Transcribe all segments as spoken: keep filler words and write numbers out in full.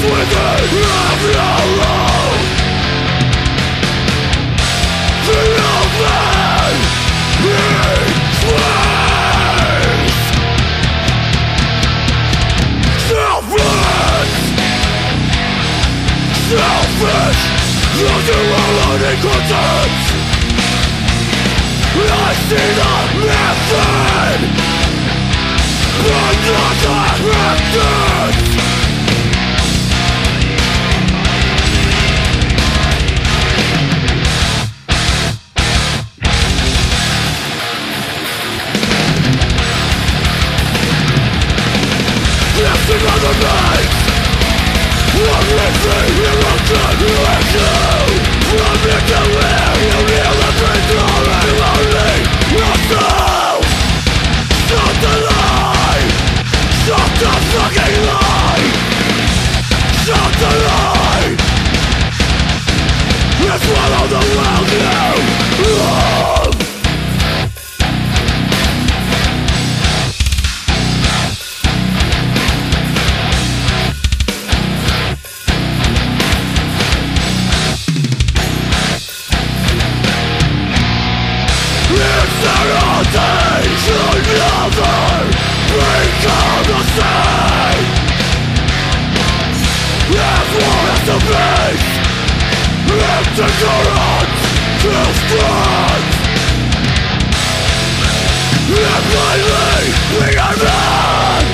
within of your love. The open space, selfless, selfish, looking alone in content. I see the method, but not the methods. Lifting on the nights, one living in a continuation. From it to where you feel the breakthrough and lonely yourself. Stop the lie, stop the fucking lie, stop the lie, and swallow the world you love. Insanity should never become the same. As war as the base, empty currents to spread. And lately we are mad.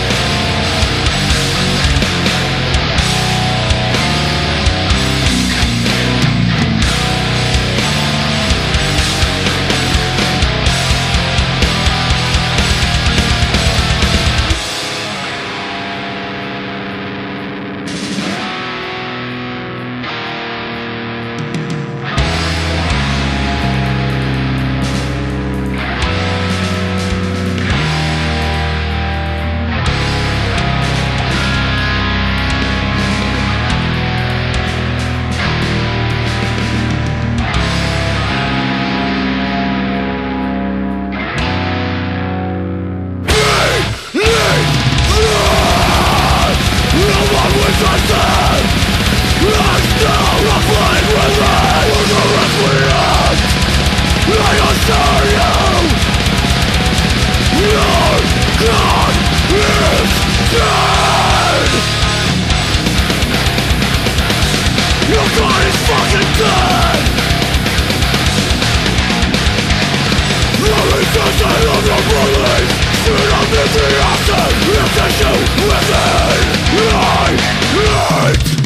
Your God is fucking dead. The resistance of your belief should have been the option. It's issue within. I hate